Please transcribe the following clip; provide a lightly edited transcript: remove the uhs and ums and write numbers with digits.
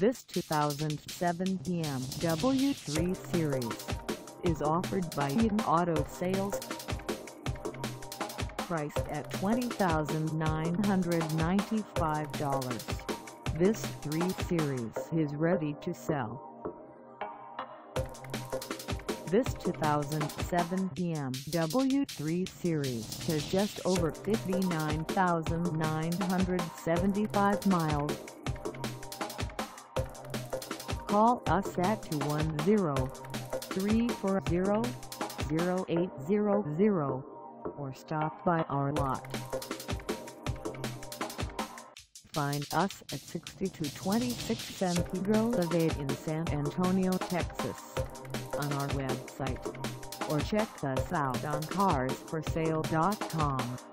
This 2007 BMW 3 Series is offered by Yam Auto Sales. Priced at $20,995, this 3 Series is ready to sell. This 2007 BMW 3 Series has just over 59,975 miles. Call us at 210-340-0800 or stop by our lot. Find us at 6226 San Pedro in San Antonio, Texas, on our website, or check us out on carsforsale.com.